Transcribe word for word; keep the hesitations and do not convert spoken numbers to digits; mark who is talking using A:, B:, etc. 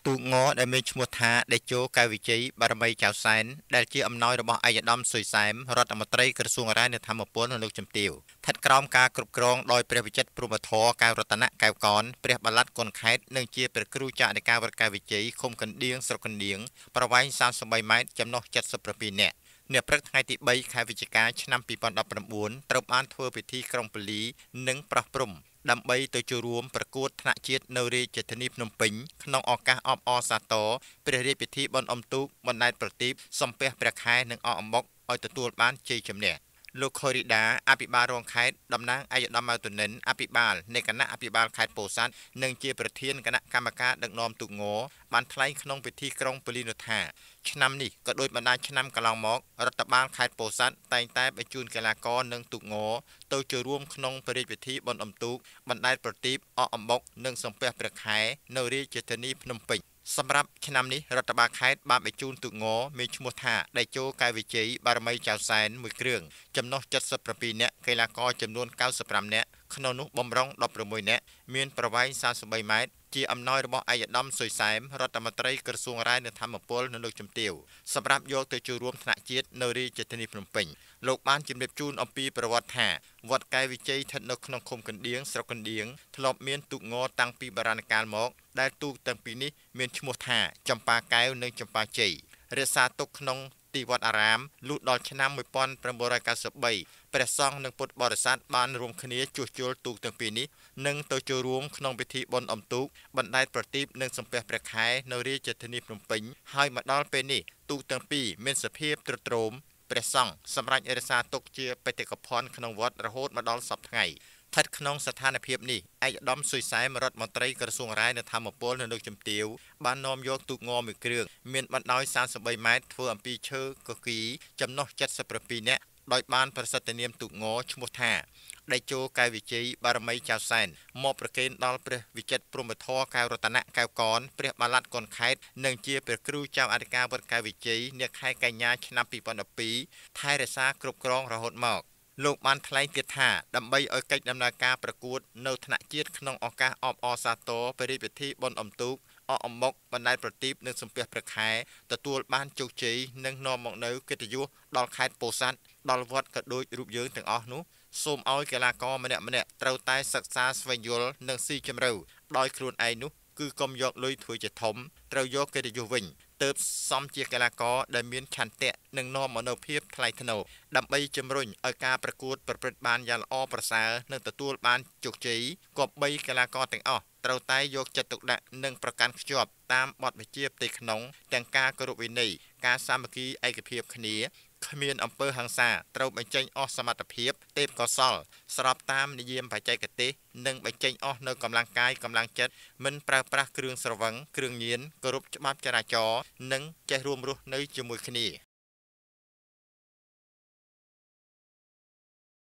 A: ទូកងដែលមានឈ្មោះថាដេជោកែវវិជ័យបារមីចៅសែនដែលជាអំណោយរបស់ឯកឧត្តមសុយសែមរដ្ឋមន្ត្រីក្រសួងអារ៉ានៃធម្មពលនៅលោកជំទាវស្ថិតក្រោមការគ្រប់គ្រងដោយព្រះវិចិត្រព្រហ្មធរកែវរតនកែវកនព្រះបាឡាត់គុនខេត្តនិងជាព្រះគ្រូចក្រការវត្តកែវវិជ័យឃុំកណ្ដៀងស្រុកកណ្ដៀងប្រវែងសាមសិបបីម៉ែត្រចំណុះเจ็ดสิบเจ็ดនាក់នៅព្រឹកថ្ងៃទីបីខែវិច្ឆិកាឆ្នាំពីរពាន់ដប់ប្រាំបួនត្រូវបានធ្វើពិធីក្រុងពលីនិងប្រោះព្រំដើម្បីទៅចូលរួមប្រកួតថ្នាក់ជាតិនៅរាជធានីភ្នំពេញក្នុងឱកាសអបអរសាទរព្រះរាជពិធីបុណ្យអុំទូកបណ្ដែតប្រទីបសំពះព្រះខែនិងអកអំបុកឲ្យទទួលបានជ័យជំនះលោកខូរីដាអភិបាលរងខេត្តតំណាងឯកឧត្តមម៉ៅតុនិនអភិបាលនៃគណៈអភិបាលខេត្តពោធិ៍សាត់និងជាប្រធានគណៈកម្មការដឹកនាំទូកងបានថ្លែងក្នុងពិធីក្រុងពលីនោះថាឆ្នាំនេះក៏ដូចបណ្ដាឆ្នាំកន្លងមករដ្ឋបាលខេត្តពោធិ៍សាត់តែងតែបញ្ជូនកីឡាករនិងទូកងទៅចូលរួមក្នុងព្រះរាជពិធីបុណ្យអុំទូកបណ្ដែតប្រទីបអកអំបុកនិងសំពះព្រះខែនៅរាជធានីភ្នំពេញសម្រាប់ឆ្នាំនេះរដ្ឋបាលខេត្តបានបញ្ជូនទូកងមានឈ្មោះថាដេជោកែវវិជ័យបារមីចៅសែនមួយគ្រឿងចំណុះเจ็ดสิบเจ็ดនាក់កីឡាករចំនួនเก้าสิบห้าនាក់ក្នុងនោះបំរុងដប់ប្រាំមួយនាក់មានប្រវែងសាមសិបបីម៉ែត្រជាអំណោយរបស់ឯកឧត្តមសុយសែមរដ្ឋមន្ត្រីក្រសួងអារ៉ានិងធម្មពលនៅលោកជំទាវសម្រាប់យកទៅចូលរួមថ្នាក់ជាតិនៅរាជធានីភ្នំពេញលោកបានជម្រាបជូនអំពីប្រវត្តិថាវត្តកែវវិជ័យស្ថិតនៅក្នុងឃុំកណ្ដៀងស្រុកកណ្ដៀងធ្លាប់មានទូកងតាំងពីបុរាណកាលមកដែលទូកទាំងពីរនេះមានឈ្មោះថាចម្ប៉ាកែវនិងចម្ប៉ាជ័យរក្សាទុកក្នុងទីវត្តអារាមលុះដល់ឆ្នាំmột nghìn chín trăm九mươi baព្រះសង្ឃនិងពុទ្ធបរិស័ទបានរួមគ្នាជួសជុលទូកទាំងពីរនេះនិងទៅចូលរួមក្នុងពិធីបុណ្យអុំទូកបណ្ដែតប្រទីបនិងសំពះព្រះខែនៅរាជធានីភ្នំពេញហើយមកដល់ពេលនេះទូកទាំងពីរមានសភាពទ្រុឌទ្រោមព្រះសង្ឃសម្រាប់រក្សាទុកជាបេតិកភណ្ឌក្នុងវត្តរហូតមកដល់សព្វថ្ងៃស្ថិតក្នុងស្ថានភាពនេះឯកឧត្តមសុយសែមរដ្ឋមន្ត្រីក្រសួងអារ៉ានិងធម្មពលនៅលោកជំទាវបាននាំយកទូកងមួយគ្រឿងមានបណ្ដោយសាមសិបបីម៉ែត្រធ្វើអំពីឈើកគីចំណុះเจ็ดสิบเจ็ดនាក់ដោយបានប្រសិទ្ធនាមទូកងឈ្មោះថាដេជោកែវវិជ័យបារមីចៅសែនមកប្រគេនដល់ព្រះវិចិត្រព្រហ្មធរកែវរតនកែវកនព្រះបាឡាត់គុនខេត្តនិងជាព្រះគ្រូចៅអធិការវត្តកែវវិជ័យនាខែកញ្ញាឆ្នាំពីរពាន់ដប់ពីរថែរក្សាគ្រប់គ្រងរហូតមកលោកបានថ្លែងទៀតថាដើម្បីឲ្យកិច្ចដំណើរការប្រកួតនៅថ្នាក់ជាតិក្នុងឱកាសអបអរសាទរព្រះរាជពិធីបុណ្យអុំទូកអកអំបុកបណ្ដែតប្រទីបនិងសំពះព្រះខែទទួលបានជោគជ័យនិងនាំមកនូវកិត្តិយសដល់ខេត្តពោធិ៍សាត់ដល់វត្តក៏ដូចរូបយើងទាំងអស់នោះសូមឲ្យកីឡាករម្នាក់ម្នាក់ត្រូវតែសិក្សាស្វែងយល់និងស៊ីជម្រៅដោយខ្លួនឯងនោះគឺកុំយកលុយធ្វើជាធំត្រូវយកកិត្តិយសវិញទើបសមជាកីឡាករដែលមានឆន្ទៈនិងនាំមកនូវភាពថ្លៃថ្នូរដើម្បីជំរុញឲ្យការប្រកួតប្រព្រឹត្តបានយ៉ាងល្អប្រសើរនិងទទួលបានជោគជ័យគប្បីកីឡាករទាំងអស់ត្រូវតែយកចិត្តទុកដាក់និងប្រកាន់ខ្ជាប់តាមបទបញ្ជាផ្ទៃក្នុងទាំងការគោរពវិន័យការសាមគ្គីឯកភាពគ្នាគ្មានអំពើហិង្សាត្រូវបញ្ចេញអស់សមត្ថភាពទេពកោសល្យស្របតាមនិយមបច្ចេកទេសនិងបញ្ចេញអស់នៅកម្លាំងកាយកម្លាំងចិត្តមិនប្រើប្រាស់គ្រឿងស្រវឹងគ្រឿងញៀនគោរពច្បាប់ចរាចរណ៍និងចេះរួមរស់នៅជាមួយគ្នា